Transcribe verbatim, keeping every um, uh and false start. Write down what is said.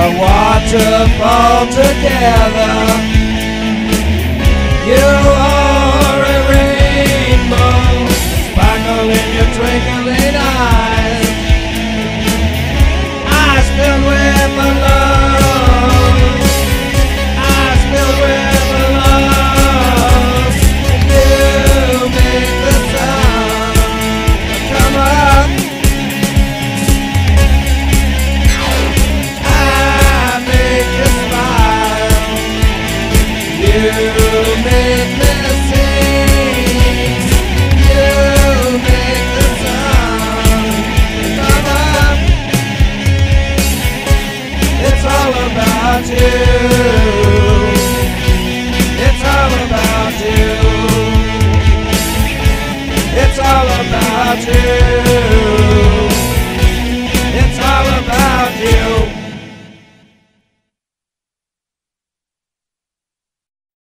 a waterfall together. You are a rainbow, sparkle in your twinkling eyes, eyes filled with love, eyes filled with love. You make the sun come up. I make you smile. You make me sing. You make the sun come up. It's all about you. It's all about you. It's all about you.